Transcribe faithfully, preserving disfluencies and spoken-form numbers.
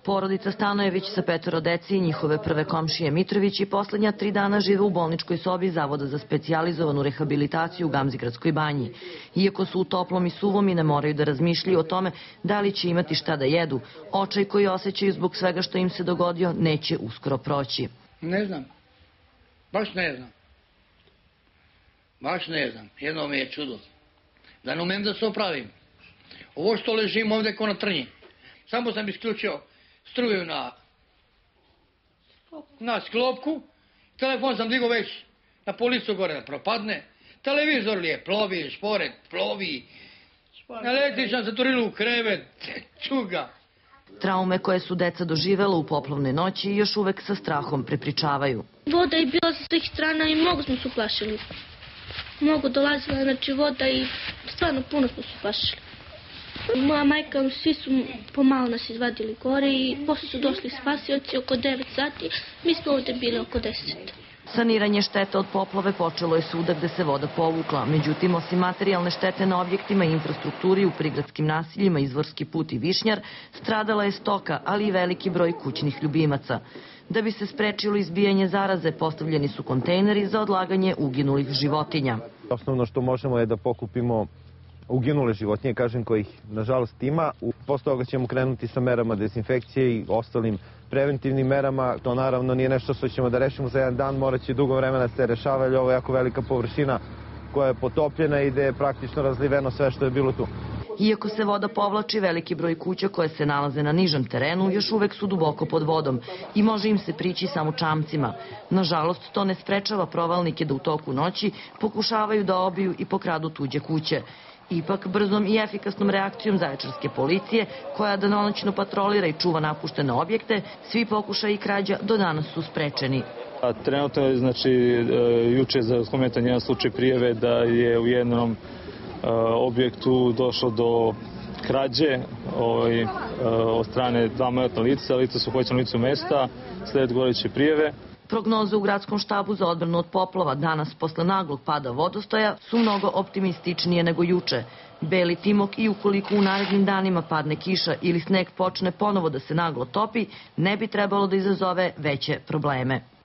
Porodica Stanojević sa petoro dece i njihove prve komšije Mitrovići poslednja tri dana žive u bolničkoj sobi Zavoda za specijalizovanu rehabilitaciju u Gamzigradskoj banji. Iako su u toplom i suvom i ne moraju da razmišljaju o tome da li će imati šta da jedu, očaj koji osjećaju zbog svega što im se dogodio neće uskoro proći. Ne znam. Baš ne znam. Baš ne znam. Jedno mi je čudo. Da ne umem da se opravim. Ovo što ležim ovde ko na trnji. Samo sam isključio struju na na sklopku. Telefon sam digao već na policu gore da propadne. Televizor li je plovi, šporet plovi. Električan se turilo u krevet. Čuga. Traume koje su deca doživela u poplavnoj noći još uvek sa strahom prepričavaju. Voda je bila sa svih strana i mnogo smo se uplašili. Mnogo dolazila, znači voda i stvarno puno smo se uplašili. Moja majka, svi su pomalo nas izvadili gore i posle su došli spasioci oko devet sati, mi smo ovde bili oko deset. Saniranje štete od poplave počelo je svuda gde se voda povukla. Međutim, osim materijalne štete na objektima i infrastrukturi u prigradskim nasiljima Izvorski put i Višnjar, stradala je stoka, ali i veliki broj kućnih ljubimaca. Da bi se sprečilo izbijanje zaraze, postavljeni su kontejneri za odlaganje uginulih životinja. Osnovno što možemo je da pokupimo uginule životinje, kažem, kojih nažalost ima. Posle toga ćemo krenuti sa merama dezinfekcije i ostalim preventivnim merama. To naravno nije nešto što ćemo da rešimo za jedan dan, morat će dugo vremena se rešava, jer ovo je jako velika površina koja je potopljena i gde je praktično razliveno sve što je bilo tu. Iako se voda povlači, veliki broj kuća koje se nalaze na nižem terenu još uvek su duboko pod vodom i može im se prići samo čamcima. Nažalost, to ne sprečava provalnike da u toku noći pokušavaju da obiju i pokradu tuđe kuće. Ipak, brzom i efikasnom reakcijom zaječarske policije, koja danonoćno patrolira i čuva napuštene objekte, svi pokušaji i krađa do danas su sprečeni. Trenutno je, znači, juče za spometan jedan slučaj prijave da je u jednom objektu došlo do krađe od strane dva maloletna lica. Lica su uhvaćena na licu mesta, sled goreće prijave. Prognoze u gradskom štabu za odbranu od poplava danas posle naglog pada vodostaja su mnogo optimističnije nego juče. Beli timok i ukoliko u narednim danima padne kiša ili sneg počne ponovo da se naglo topi, ne bi trebalo da izazove veće probleme.